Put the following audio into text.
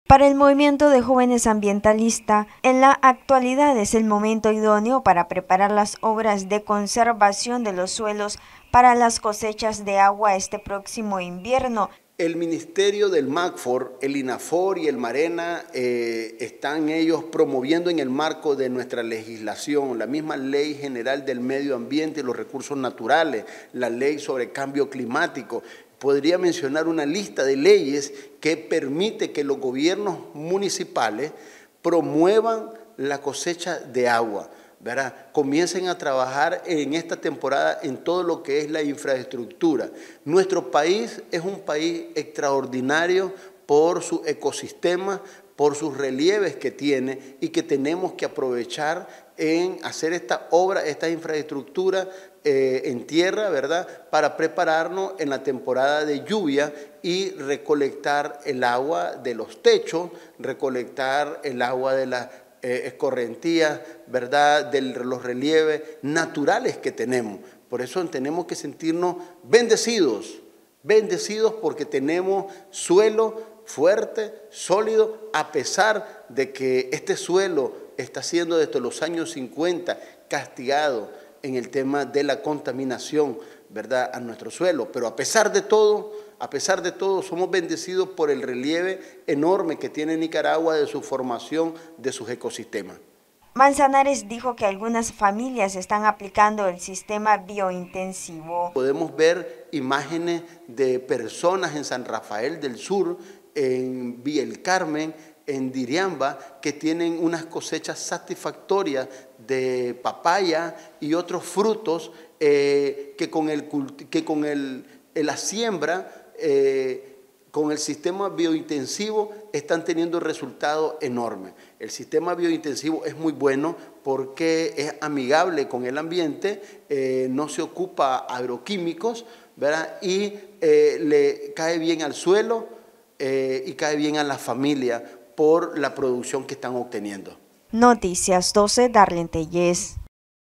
Para el movimiento de jóvenes ambientalistas, en la actualidad es el momento idóneo para preparar las obras de conservación de los suelos para las cosechas de agua este próximo invierno. El Ministerio del MACFOR, el INAFOR y el MARENA están ellos promoviendo en el marco de nuestra legislación, la misma Ley General del Medio Ambiente y los Recursos Naturales, la Ley sobre Cambio Climático. Podría mencionar una lista de leyes que permite que los gobiernos municipales promuevan la cosecha de agua, ¿verdad? Comiencen a trabajar en esta temporada en todo lo que es la infraestructura. Nuestro país es un país extraordinario por su ecosistema, por sus relieves que tiene y que tenemos que aprovechar en hacer esta obra, esta infraestructura en tierra, ¿verdad? Para prepararnos en la temporada de lluvia y recolectar el agua de los techos, recolectar el agua de las escorrentías, ¿verdad? De los relieves naturales que tenemos. Por eso tenemos que sentirnos bendecidos porque tenemos suelo fuerte, sólido, a pesar de que este suelo está siendo desde los años 50 castigado en el tema de la contaminación, ¿verdad?, a nuestro suelo. Pero a pesar de todo, somos bendecidos por el relieve enorme que tiene Nicaragua de su formación, de sus ecosistemas. Manzanares dijo que algunas familias están aplicando el sistema biointensivo. Podemos ver imágenes de personas en San Rafael del Sur, en Villa El Carmen, en Diriamba, que tienen unas cosechas satisfactorias de papaya y otros frutos que con la siembra, con el sistema biointensivo están teniendo resultados enormes. El sistema biointensivo es muy bueno porque es amigable con el ambiente, no se ocupa agroquímicos, ¿verdad? Y le cae bien al suelo y cae bien a la familia por la producción que están obteniendo. Noticias 12, Darlene Tellez.